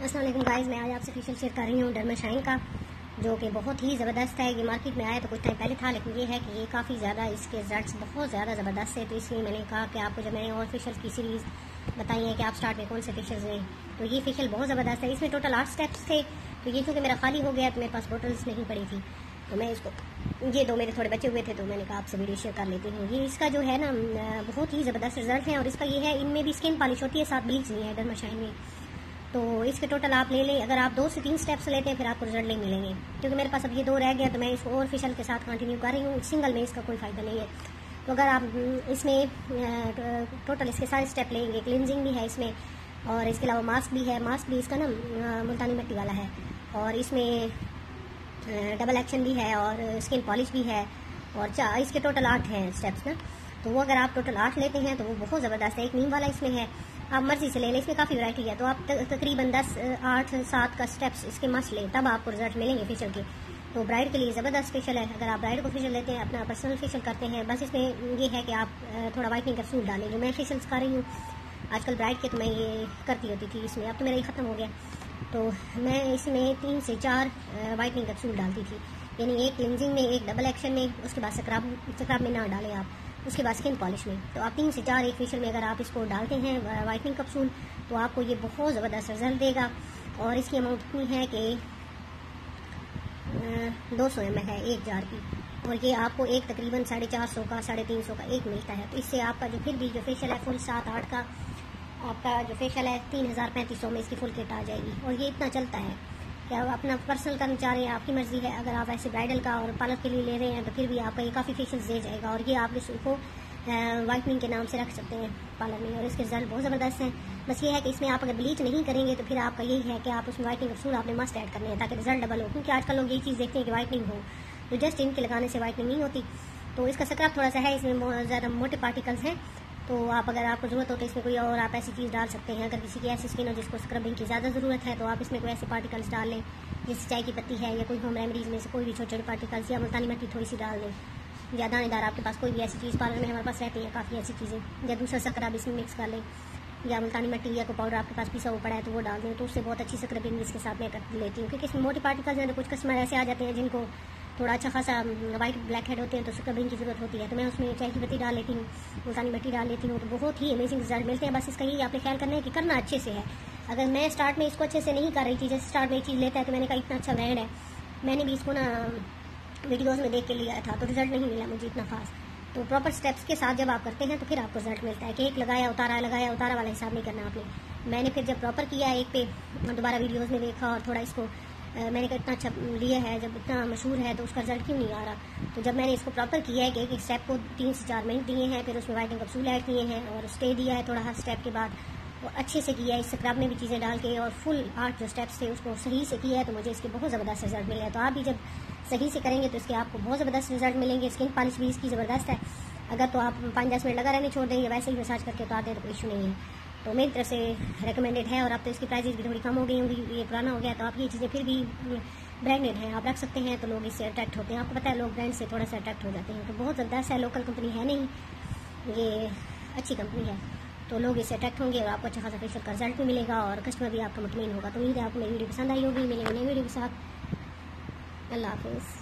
अस्सलाम वालेकुम गाइस, मैं आज आपसे फेशियल शेयर कर रही हूँ डर्माशाइन का, जो कि बहुत ही ज़बरदस्त है। ये मार्केट में आया तो कुछ टाइम पहले था, लेकिन ये है कि ये काफ़ी ज़्यादा इसके रिजल्ट्स बहुत ज़्यादा ज़बरदस्त है। तो इसलिए मैंने कहा कि आपको जब मैंने और फेशियल की सीरीज़ बताई है कि आप स्टार्ट में कौन से फेशियल लें, तो ये फेशियल बहुत ज़बरदस्त है। इसमें टोटल 8 स्टेप्स थे, तो ये चूँकि मेरा खाली हो गया तो मेरे पास बोटल्स नहीं पड़ी थी, तो मैं इसको ये दो मेरे थोड़े बचे हुए थे, तो मैंने कहा आपसे वीडियो शेयर कर लेती हूँ। ये इसका जो है ना बहुत ही ज़बरदस्त रिजल्ट है। और इसका ये है, इनमें भी स्किन पॉलिश होती है, साथ ब्लीच नहीं है डर्माशाइन में। तो इसके टोटल आप ले लें, अगर आप 2 से 3 स्टेप्स लेते हैं फिर आपको रिजल्ट नहीं मिलेंगे। क्योंकि मेरे पास अब ये 2 रह गया, तो मैं इसको और फेशियल के साथ कंटिन्यू कर रही हूँ। सिंगल में इसका कोई फ़ायदा नहीं है। तो अगर आप इसमें टोटल इसके सारे स्टेप लेंगे, क्लिनजिंग भी है इसमें, और इसके अलावा मास्क भी है। मास्क भी इसका ना मुल्तानी मिट्टी वाला है, और इसमें डबल एक्शन भी है, और स्किन पॉलिश भी है, और इसके टोटल 8 हैं स्टेप्स ना। तो वो अगर आप टोटल 8 लेते हैं तो वो बहुत ज़बरदस्त है। एक नीम वाला इसमें है, आप मर्जी से ले लें, इसमें काफ़ी वैरायटी है। तो आप तकरीबन 10, 8, 7 का स्टेप्स इसके मस्ट लें, तब आपको रिजल्ट मिलेंगे फेशियल के। तो ब्राइड के लिए ज़बरदस्त फेशियल है। अगर आप ब्राइड को फेशियल लेते हैं, अपना पर्सनल फेशियल करते हैं, बस इसमें ये है कि आप थोड़ा वाइटनिंग कैप्सूल डालें। जो मैं फेशियल कर रही हूँ आजकल ब्राइड के, तो मैं ये करती होती थी इसमें, अब तो मेरा ये ख़त्म हो गया। तो मैं इसमें 3 से 4 वाइटनिंग कैप्सूल डालती थी, यानी एक क्लिनजिंग में, एक डबल एक्शन में, उसके बाद स्क्रब में ना डालें आप, उसके बाद स्किन पॉलिश में। तो आप 3 से 4 एक फेशियल में अगर आप इसको डालते हैं वाइटनिंग कैप्सूल, तो आपको ये बहुत ज़बरदस्त रिजल्ट देगा। और इसकी अमाउंट इतनी है कि 200 ml है 1 जार की, और ये आपको एक तकरीबन 450 का 350 का एक मिलता है। तो इससे आपका जो फिर भी जो फेशियल है फुल 7-8 का आपका जो फेशियल है 3000-3500 में इसकी फुल किट आ जाएगी। और ये इतना चलता है कि आप अपना पर्सनल करना चाह रहे हैं, आपकी मर्जी है। अगर आप ऐसे ब्राइडल का और पार्लर के लिए ले रहे हैं तो फिर भी आपका ये काफ़ी फेशियल दे जाएगा। और ये आप इसको वाइटनिंग के नाम से रख सकते हैं पार्लर में, और इसके रिजल्ट बहुत ज़बरदस्त हैं। बस ये है कि इसमें आप अगर ब्लीच नहीं करेंगे तो फिर आपका यही है कि आप उसमें वाइटनिंग कैप्सूल आपने मस्ट ऐड करने हैं, ताकि रिजल्ट डबल हो। क्योंकि आजकल लोग यही चीज़ देखते हैं कि वाइटनिंग हो, तो जस्ट इनके लगाने से वाइटनिंग नहीं होती। तो इसका स्क्रब थोड़ा सा है, इसमें ज़्यादा मोटे पार्टिकल्स हैं। तो आप अगर आपको ज़रूरत हो तो इसमें कोई और आप ऐसी चीज़ डाल सकते हैं। अगर किसी की ऐसी स्किन हो जिसको स्क्रबिंग की ज़्यादा ज़रूरत है, तो आप इसमें कोई ऐसे पार्टिकल्स डाल लें, जैसे चाय की पत्ती है, या कोई होम रेमेडीज़ में से कोई भी छोटे छोटे पार्टिकल्स, या मुल्तानी मिट्टी थोड़ी सी डाल दें, या दानेदार आपके पास कोई भी ऐसी चीज़ पार्लर में हमारे पास रहती है काफ़ी ऐसी चीज़ें, या दूसरा शक्कर आप इसमें मिक्स कर लें, या मुल्तानी मिट्टी या कोई पाउडर आपके पास पिसा हुआ पड़ा है तो वो डाल दें। तो उससे बहुत अच्छी स्क्रबिंग इसके साथ मैं कर लेती हूँ। क्योंकि इसमें मोटे पार्टिकल्स हैं, तो कुछ कस्टमर ऐसे आ जाते हैं जिनको थोड़ा अच्छा खासा वाइट ब्लैक हेड होते हैं, तो स्क्रबिंग की ज़रूरत होती है। तो मैं उसमें चाय की पत्ती डाल लेती हूँ, मुल्तानी मिट्टी डाल लेती हूँ, तो बहुत ही अमेजिंग रिजल्ट मिलते हैं। बस इसका यही आपने ख्याल करना है कि करना अच्छे से है। अगर मैं स्टार्ट में इसको अच्छे से नहीं कर रही थी, जैसे स्टार्ट में एक चीज़ लेता है तो मैंने कहा इतना अच्छा ब्रांड है, मैंने भी इसको ना वीडियोज़ में देख के लिया था, तो रिजल्ट नहीं मिला मुझे इतना खास। तो प्रॉपर स्टेप्स के साथ जब आप करते हैं तो फिर आपको रिजल्ट मिलता है कि एक लगाया उतारा वाला हिसाब नहीं करना आपने। मैंने फिर जब प्रॉपर किया एक पे दोबारा वीडियोस में देखा, और थोड़ा इसको मैंने कहा इतना अच्छा लिया है, जब इतना मशहूर है तो उसका रिजल्ट क्यों नहीं आ रहा। तो जब मैंने इसको प्रॉपर किया है कि एक स्टेप को 3 से 4 मिनट दिए हैं, फिर उसमें वाइटनिंग कैप्सूल ऐड किए हैं, और स्टे दिया है थोड़ा हर स्टेप के बाद, और अच्छे से किया है, इस स्क्रब में भी चीज़ें डाल के, और फुल 8 जो स्टेप्स थे उसको सही से किया है, तो मुझे इसके बहुत ज़बरदस्त रिजल्ट मिले हैं। तो आप भी जब सही से करेंगे तो इसके आपको बहुत ज़बरदस्त रिजल्ट मिलेंगे। स्किन पॉलिश भी इसकी ज़बरदस्त है। अगर तो आप 5-10 मिनट लगा रहने छोड़ देंगे, वैसे ही मसाज करके तो आते हैं तो कोई इशू नहीं है। तो मेरी तरफ से रिकमेंडेड है। और अब तो इसकी प्राइजेस भी थोड़ी कम हो गई होंगी, ये पुराना हो गया, तो आप ये चीज़ें फिर भी ब्रांडेड हैं, आप रख सकते हैं, तो लोग इससे अट्रैक्ट होते हैं। आपको पता है लोग ब्रांड से थोड़ा सा अट्रैक्ट हो जाते हैं। तो बहुत ज़बरदस्त है, लोकल कंपनी है नहीं, ये अच्छी कंपनी है, तो लोग इससे अट्रैक्ट होंगे और आपको अच्छा खासा फेशियल का रिजल्ट भी मिलेगा, और कस्टमर भी आपका मुतमईन होगा। तो उम्मीद है आपको मेरी वीडियो पसंद आई होगी। मिलेंगे नई वीडियो के साथ। अल्लाह हाफ़िज़।